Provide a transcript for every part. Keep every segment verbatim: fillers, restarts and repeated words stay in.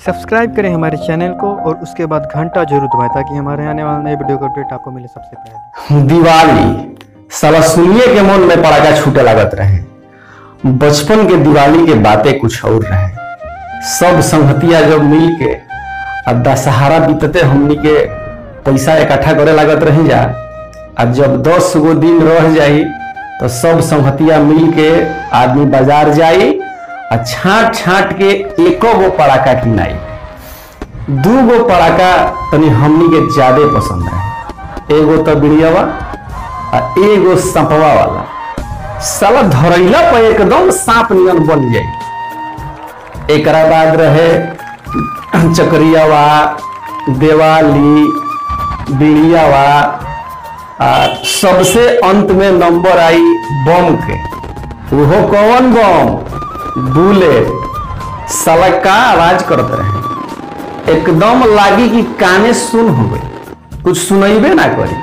Subscribe करें हमारे channel को और उसके बाद घंटा जरूर दबाएं ताकि हमारे आने वाले नए वीडियो का अपडेट आपको मिले सबसे पहले। दिवाली साला सुनिए के मन में पड़ाका छूटे लागत रहे। बचपन के दिवाली के बातें कुछ और रहे। सब संगतिया जब मिल के अब दशहरा बीतते हमनी के पैसा इकट्ठा करे लागत रही जा। अब जब दस गो दिन रह जाई तो सब संगतिया मिल के आदमी बाजार जाई और छाट छाट के एको गो पड़ाका किनाई। दू गो पड़ाका तनी हमनी के ज्यादा पसंद है। एगो तो बिड़ियावा और एगो सांपवा वाला। साला धरैला पर एकदम सांप नियन बन जाई। एक बाद रहे चकरियावा, दिवाली, बिड़ियावा और सबसे अंत में नंबर आई बम के। वो कौन बम? बुलेट। साला का आवाज करते रहे, एकदम लागी कि काने सुन हो गई, कुछ सुनैबे ना करी।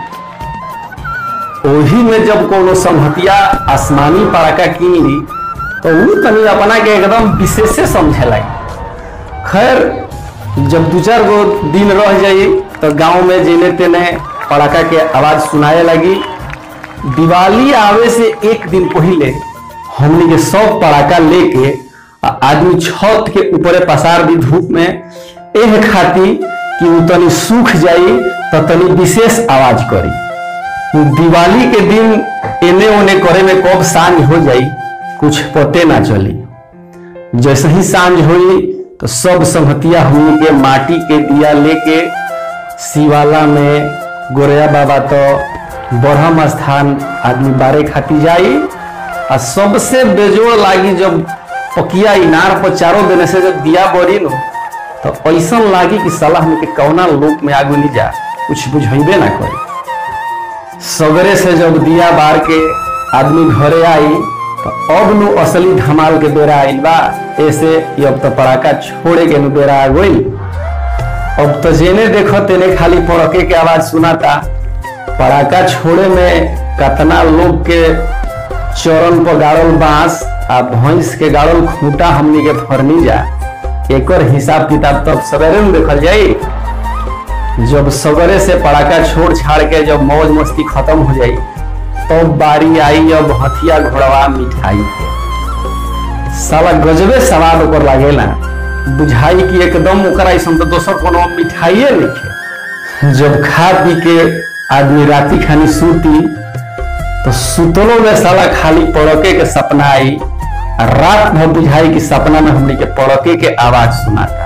ओही में जब कोनो संहतिया आसमानी पड़ाका कीन ली तो वो तनी अपना के एकदम विशेष समझे लगी। खैर जब दो चार गो दिन रह जाई तो गांव में जेने तेने पड़ाका के आवाज सुनाए लगी। दिवाली आवे से एक दिन पहले हमने के सब पड़ाका लेके आदमी छत के ऊपर पसार दी धूप में, एह खाती कि वो तनी सूख जाई तो तनी विशेष आवाज करी। दिवाली के दिन एने ओने करे में कब सांझ हो जाई कुछ पते ना चली। जैसे ही सांझ हुई तो सब संगतिया हमनी के माटी के दिया लेके शिवाला में गोरैया बाबा तो ब्रह्म स्थान आदमी बारे खाती जाई। और सबसे बेजोड़ लागी जब पकिया इनार पर चारों देने से जब दिया बड़ी नो तो ऐसा लागी कि साला हमके कौना लोक में आगू नहीं जा, कुछ बुझेबे ना करे। सगरे से जब दिया बार के आदमी घरे आई तो अब नु असली धमाल के बेरा आई बा। ऐसे अब तो पड़ाका छोड़े के नु बेरा आ गई। अब तो जेने देखो तेने खाली पड़के के आवाज सुनाता। पड़ाका छोड़े में कतना लोग के चरण पर गाड़ल बांस आ भैंस के गाड़ल खूंटा हमनी के फरनी जा। एकर हिसाब किताब तब सवेरे में देखल जाई। जब सवेरे से पड़ाका छोड़ छाड़ के जब मौज मस्ती खत्म हो जाई तो बारी आई अब हथिया घोड़वा मिठाई के। साला गजबे स्वाद ओकर लागेला, बुझाई कि एकदम ओकरा ऐसन तो दोसर कोनो मिठाइए नहीं। जब खा पी के आदमी राती खानी सूती तो सुतलो में साला खाली पड़के के सपना आई। रात भर बुझाई कि सपना में हमने के पड़के के आवाज सुनाता।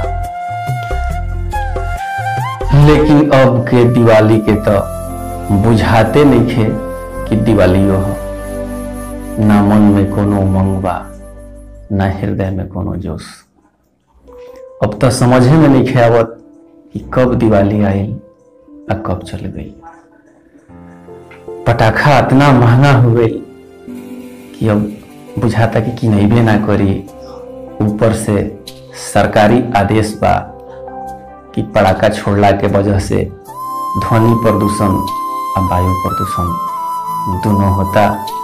लेकिन अब के दिवाली के तो बुझाते नहीं थे कि दिवालियो हो। ना मन में कोनो उमंग बा, ना हृदय में कोनो जोश। अब तो समझे में नहीं खे आवत कि कब दिवाली आई और कब चल गई। पटाखा इतना महंगा हो गई कि अब बुझाता कि किनैबे ना करी। ऊपर से सरकारी आदेश बा कि पटाखा छोड़ला के वजह से ध्वनि प्रदूषण और वायु प्रदूषण दोनों होता।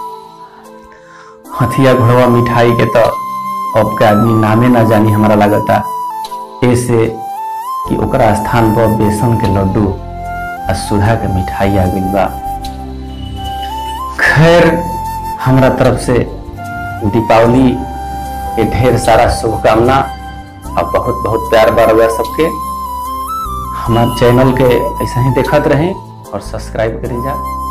हथिया घोड़वा मिठाई के तो अब के आदमी नामे ना जानी हमारा लगता। ऐसे कि ओकरा स्थान पर बेसन के लड्डू और सुधा के मिठाई आ गई बा। खैर हमरा तरफ से दीपावली के ढेर सारा शुभकामना और बहुत बहुत प्यार बरवे सबके। हमारे चैनल के ऐसा ही देखते रहें और सब्सक्राइब करें जा।